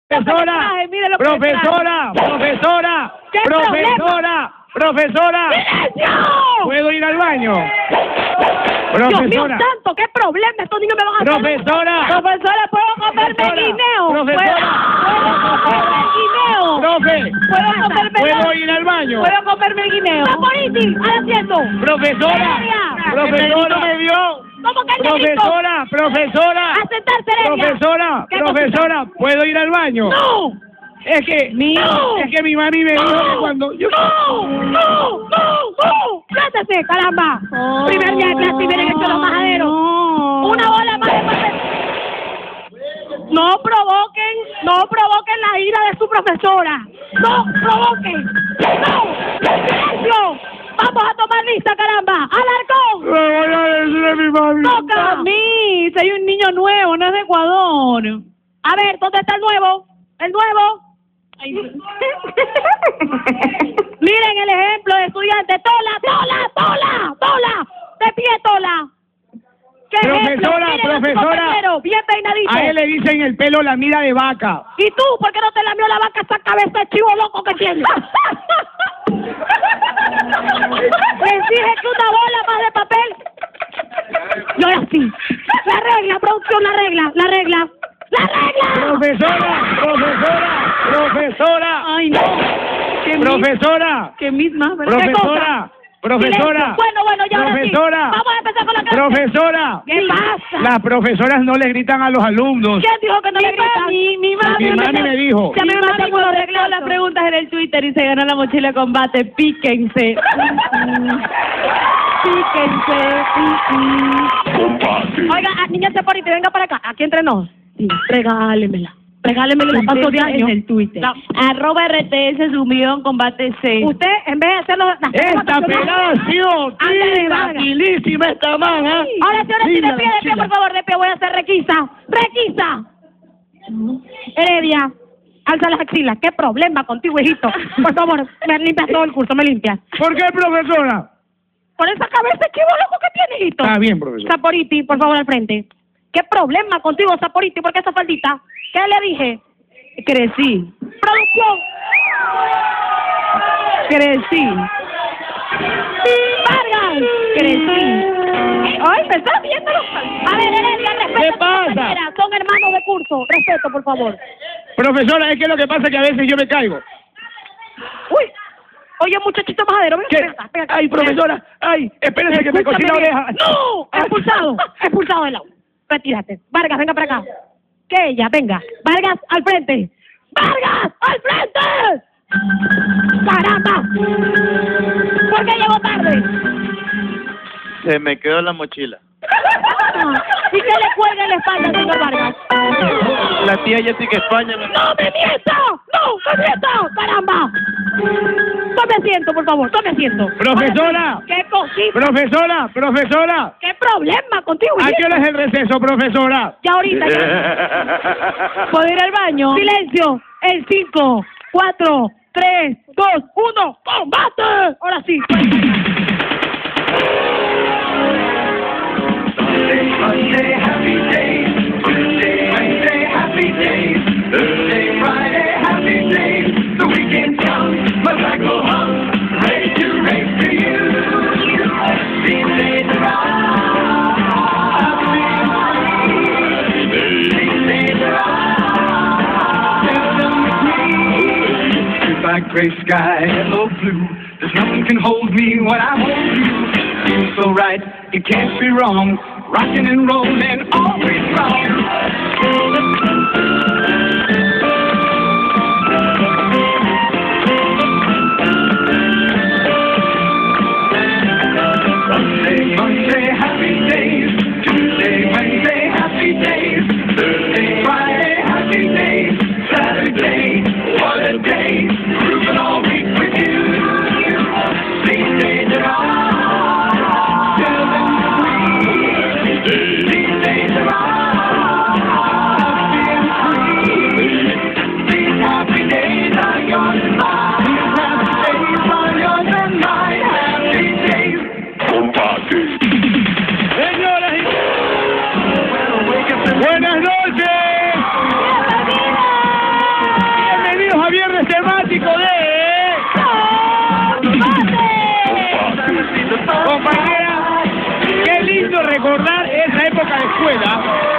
Profesora, profesora, ¿puedo ir al baño? Profesora. Dios mío santo, qué problema, estos niños me van a hacer. Profesora, ¿puedo comerme guineo? Profesora. ¿Puedo comerme ¿Puedo ir al baño? ¿Puedo comerme el guineo? ¡Saporiti! ¡Ahora siento! Profesora, me vio. ¿Cómo que Profesora, ¡A sentarse, Heredia! profesora, ¿puedo ir al baño? ¡No! Es que mi mami me dijo que cuando yo... ¡No! ¡Plátese, caramba! Primer día de clase y vienen estos los majaderos. Una bola más de papel. No provoquen la ira de su profesora. No provoquen. ¡No! ¡Silencio! ¡Vamos a tomar lista, caramba! ¡Alarcón! Me voy a decir a mi mami. ¡Toca! Mami, soy un niño nuevo, no es de Ecuador. A ver, ¿dónde está el nuevo? ¿El nuevo? Ay, miren el ejemplo de estudiante. ¡Tola! ¡De pie, Tola! ¿Qué Profesora, bien peinadito. a él le dicen el pelo la mira de vaca. ¿Y tú? ¿Por qué no te lamió la vaca esa cabeza de chivo loco que tienes? Le exige que una bola más de papel. Y ahora sí. La regla, producción, la regla. Profesora. Ay, no. Profesora. ¿Qué misma? Profesora. Bueno, ya ahora sí. Profesora. Vamos a empezar con la clase. Profesora. ¿Qué pasa? Las profesoras no le gritan a los alumnos. ¿Quién dijo que no le gritan? Mi mami me dijo. Mi mami cuando arregló las preguntas en el Twitter y se ganó la mochila de combate. Píquense. Oiga, niña Saporiti, venga para acá. Aquí entre nos. Sí, regálemela, la paso de año. En el Twitter. No. @RTS sumido en combate 6. Usted, en vez de hacerlo... Esta pelada ha sido tranquilísima esta man, ¿eh? Ahora sí, de pie, por favor, de pie. Voy a hacer requisa. Heredia, alza las axilas. ¿Qué problema contigo, hijito? Por favor, me limpias todo el curso, me limpias. ¿Por qué, profesora? Por esa cabeza chivo loco que tiene, hijito. Está bien, profesora. Saporiti, por favor, al frente. ¿Qué problema contigo, Saporiti? ¿Por qué esa faldita? ¿Qué le dije? Crecí. Producción. Crecí. Vargas. Crecí. Ay, me estás viendo los... A ver, Heredia, respeto. ¿Qué pasa? Son hermanos de curso. Respeto, por favor. Profesora, es que lo que pasa es que a veces yo me caigo. Uy. Oye, muchachito majadero, ven, ¿Qué? ven acá. Ay, profesora, espérese que me cosí la oreja. ¡No! Expulsado del aula. Retírate. Vargas, venga para acá. Que ella, venga. Vargas, al frente. ¡Vargas, al frente! ¡Caramba! ¿Por qué llegó tarde? Se me quedó la mochila. ¿Y qué le cuelga en la espalda, señor Vargas? La tía Jessica España me... ¡No me mienta! ¡Caramba! Tome asiento, por favor, tome asiento. Profesora. ¿Qué cosita? Profesora. ¿Qué problema contigo? ¿A qué hora es el receso, profesora? Ya ahorita. Ya. ¿Puedo ir al baño? Silencio. El 5, 4, 3, 2, 1, ¡combate! Ahora sí. Monday, happy days. Tuesday, Wednesday, happy days. Thursday, Friday, happy days. The weekend comes, my cycle hums, ready to race to you. These days are These days are Tell them with me. Goodbye, gray sky, hello blue. There's nothing can hold me when I hold you. Feels so right, it can't be wrong. Rockin' and rollin', always wrong. Monday, happy days. Tuesday, Wednesday, happy days. Thursday, Friday, happy days. Saturday, what a day. Groovin' all week with you. These days are all. These days are all. recordar esa época de escuela